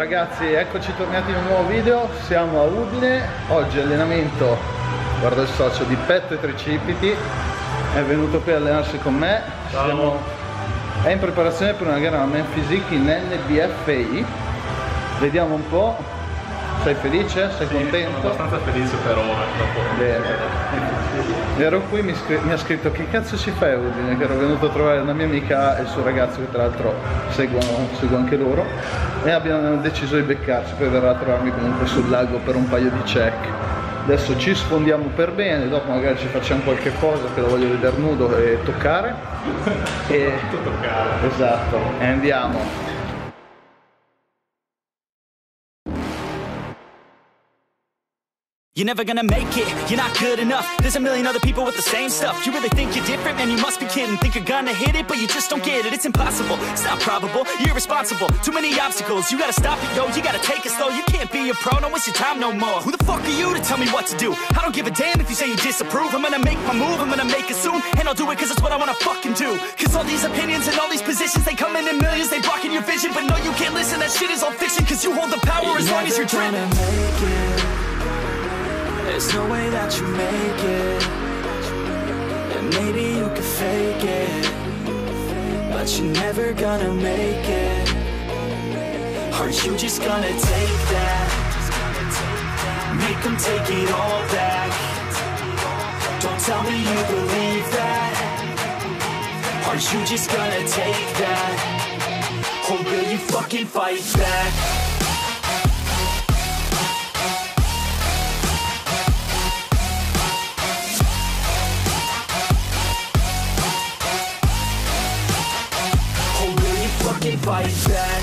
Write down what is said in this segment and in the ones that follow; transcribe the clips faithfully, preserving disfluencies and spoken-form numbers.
ragazzi, eccoci tornati in un nuovo video. Siamo a Udine. Oggi allenamento, guarda il socio di petto e tricipiti, è venuto qui a allenarsi con me. Siamo... è in preparazione per una gara Man Physique in N B F I. Vediamo un po'. Sei felice? Sei sì, contento? Sono abbastanza felice per ora. Dopo. Bene. Ero qui, mi, mi ha scritto che cazzo si fa a Udine, che ero venuto a trovare una mia amica e il suo ragazzo, che tra l'altro seguono, seguo anche loro, e abbiamo deciso di beccarci. Poi verrà a trovarmi comunque sul lago per un paio di check. Adesso ci sfondiamo per bene, dopo magari ci facciamo qualche cosa, che lo voglio vedere nudo e toccare. E... toccare. Esatto, e andiamo. You're never gonna make it, you're not good enough. There's a million other people with the same stuff. You really think you're different? Man, you must be kidding. Think you're gonna hit it, but you just don't get it. It's impossible, it's not probable, you're irresponsible. Too many obstacles, you gotta stop it, yo. You gotta take it slow, you can't be a pro. Don't waste your time no more. Who the fuck are you to tell me what to do? I don't give a damn if you say you disapprove. I'm gonna make my move, I'm gonna make it soon. And I'll do it cause it's what I wanna fucking do. Cause all these opinions and all these positions, they come in in millions, they blocking your vision. But no, you can't listen, that shit is all fiction. Cause you hold the power you're as long as you're dreaming. There's no way that you make it. And maybe you could fake it, but you're never gonna make it. Aren't you just gonna take that? Make them take it all back. Don't tell me you believe that. Aren't you just gonna take that? Or will you fucking fight back? Fight back.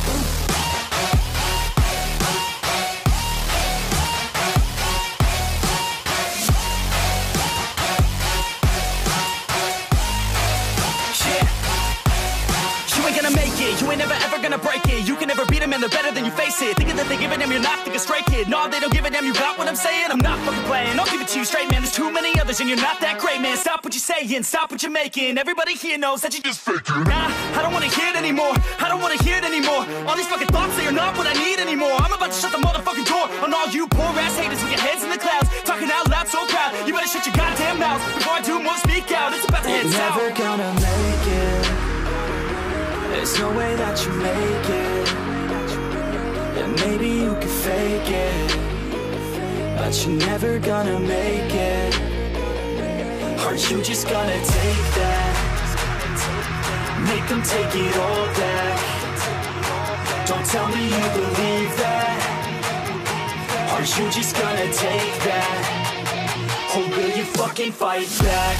You ain't never ever gonna break it. You can never beat them and they're better than you face it. Thinking that they give a damn, you're not thinking straight, kid. No, they don't give a damn, you got what I'm saying? I'm not fucking playing, I'll give it to you straight, man. There's too many others and you're not that great, man. Stop what you're saying, stop what you're making. Everybody here knows that you just faking. Nah, I don't wanna hear it anymore, I don't wanna hear it anymore. All these fucking thoughts, they are not what I need anymore. I'm about to shut the motherfucking door on all you poor ass haters with your heads in the clouds, talking out loud so proud. You better shut your goddamn mouth before I do more speak out. It's about to head south. You're never gonna make it. There's no way that you make it. And maybe you could fake it, but you're never gonna make it. Aren't you just gonna take that? Make them take it all back. Don't tell me you believe that. Aren't you just gonna take that? Or will you fucking fight back?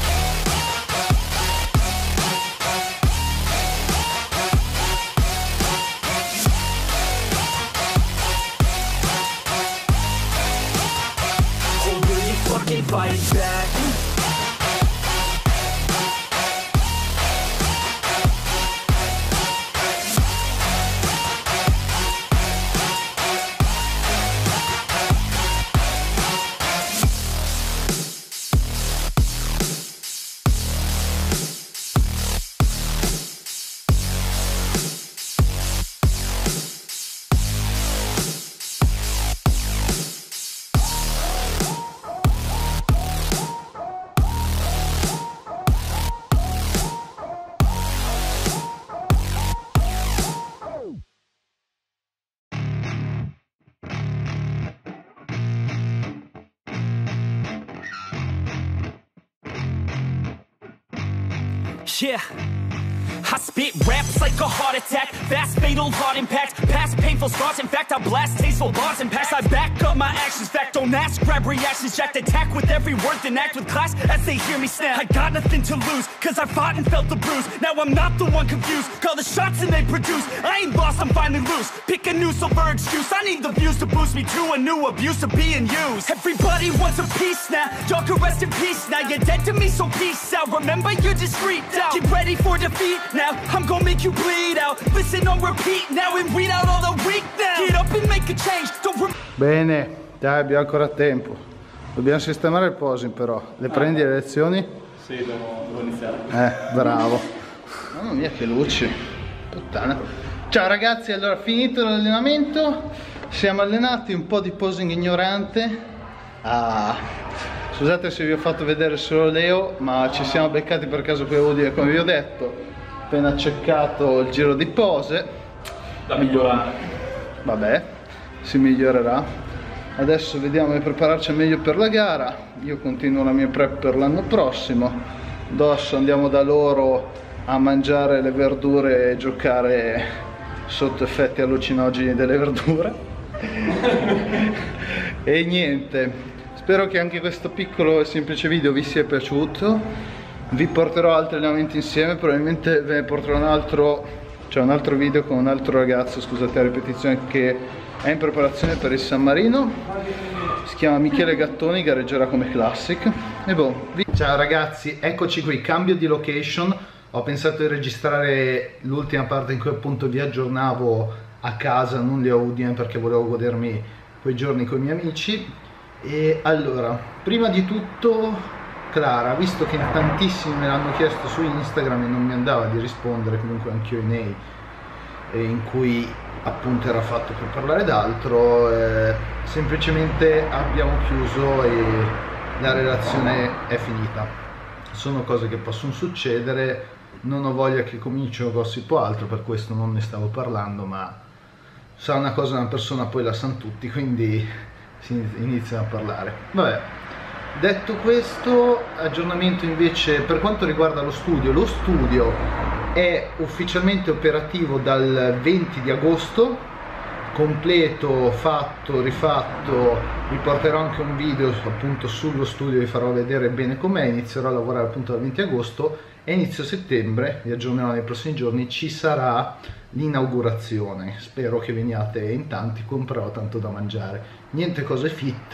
Fight back. Yeah, I spit raps like a heart attack, fast fatal heart impact, past painful scars. In fact, I blast tasteful bars and packs. I back up my actions, fact don't ask, grab reactions, jacked attack with every word, then act with class as they hear me snap. I got nothing to lose, cause I fought and felt the bruise. Now I'm not the one confused, call the shots and they produce. I ain't lost, I'm finally loose, pick a new silver excuse. I need the views to boost me to a new abuse of being used. Everybody wants a piece now, y'all can rest in peace now. You're dead to me, so peace out. Remember you're discreet now, get ready for defeat now. I'm gonna make you bleed out, listen on repeat now and weed out all the weak now. Get up and make a change, don't. Bene, dai, abbiamo ancora tempo. Dobbiamo sistemare il posing però. Le prendi le lezioni? Sì, devo, devo iniziare. Eh, bravo. Mamma mia che luci. Puttana. Ciao ragazzi, allora finito l'allenamento. siamo allenati, un po' di posing ignorante. Ah, scusate se vi ho fatto vedere solo Leo, ma ci siamo beccati per caso con Udine, come vi ho detto. Appena cercato il giro di pose. Da migliorare. Vabbè, si migliorerà. Adesso vediamo di prepararci meglio per la gara. Io continuo la mia prep per l'anno prossimo. Adesso andiamo da loro a mangiare le verdure e giocare sotto effetti allucinogeni delle verdure. E niente, spero che anche questo piccolo e semplice video vi sia piaciuto. Vi porterò altri allenamenti insieme, probabilmente ve ne porterò un altro, cioè un altro video con un altro ragazzo, scusate la ripetizione, che è in preparazione per il San Marino. Si chiama Michele Gattoni, gareggerà come Classic. E boh. Ciao ragazzi, eccoci qui, cambio di location. Ho pensato di registrare l'ultima parte in cui appunto vi aggiornavo a casa, non lì a Udine, perché volevo godermi quei giorni con i miei amici. E allora, prima di tutto, Clara, visto che tantissimi me l'hanno chiesto su Instagram e non mi andava di rispondere, comunque anch'io in nei in cui appunto era fatto per parlare d'altro, eh, semplicemente abbiamo chiuso e la relazione è finita. Sono cose che possono succedere, non ho voglia che cominciano gossip o altro, per questo non ne stavo parlando, ma sa una cosa una persona poi la sanno tutti, quindi si iniziano a parlare. Vabbè, detto questo, aggiornamento invece per quanto riguarda lo studio. Lo studio è ufficialmente operativo dal venti di agosto, completo, fatto, rifatto. Vi porterò anche un video appunto sullo studio, vi farò vedere bene com'è. Inizierò a lavorare appunto dal venti agosto e inizio settembre, vi aggiornerò nei prossimi giorni, ci sarà l'inaugurazione. Spero che veniate in tanti, comprerò tanto da mangiare. Niente cose fit,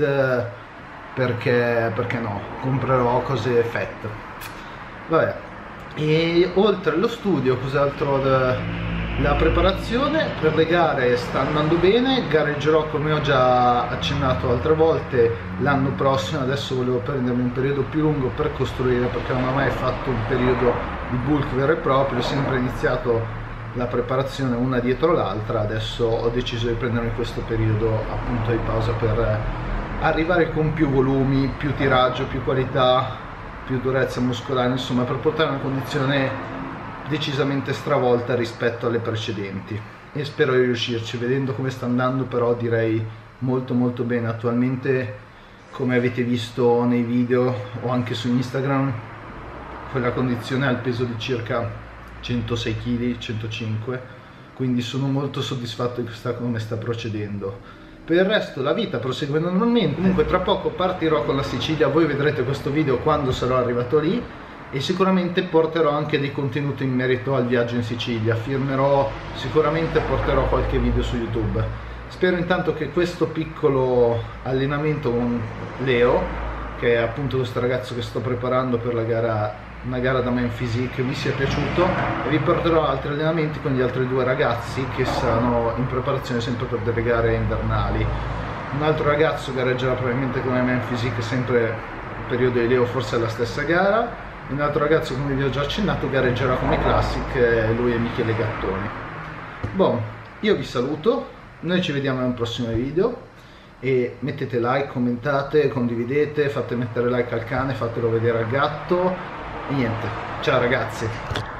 perché, perché no, comprerò cose fat. Vabbè, e oltre allo studio cos'altro? Da... La preparazione per le gare sta andando bene, gareggerò come ho già accennato altre volte l'anno prossimo. Adesso volevo prendermi un periodo più lungo per costruire, perché non ho mai fatto un periodo di bulk vero e proprio, ho sempre iniziato la preparazione una dietro l'altra. Adesso ho deciso di prendermi questo periodo appunto di pausa per arrivare con più volumi, più tiraggio, più qualità, più durezza muscolare, insomma per portare una condizione decisamente stravolta rispetto alle precedenti, e spero di riuscirci. Vedendo come sta andando però direi molto molto bene. Attualmente, come avete visto nei video o anche su Instagram, quella condizione ha il peso di circa centosei chili, centocinque, quindi sono molto soddisfatto di questa, come sta procedendo. Per il resto la vita prosegue normalmente. Comunque tra poco partirò con la Sicilia, voi vedrete questo video quando sarò arrivato lì, e sicuramente porterò anche dei contenuti in merito al viaggio in Sicilia. Firmerò, sicuramente porterò qualche video su YouTube. Spero intanto che questo piccolo allenamento con Leo, che è appunto questo ragazzo che sto preparando per la gara, una gara da Man Physique, vi sia piaciuto, e vi porterò altri allenamenti con gli altri due ragazzi che saranno in preparazione sempre per delle gare invernali. Un altro ragazzo gareggerà probabilmente come Man Physique sempre nel periodo di Leo, forse alla stessa gara. Un altro ragazzo, come vi ho già accennato, gareggerà come Classic, lui è Michele Gattoni. Boh, io vi saluto, noi ci vediamo nel prossimo video, e mettete like, commentate, condividete, fate mettere like al cane, fatelo vedere al gatto, e niente, ciao ragazzi!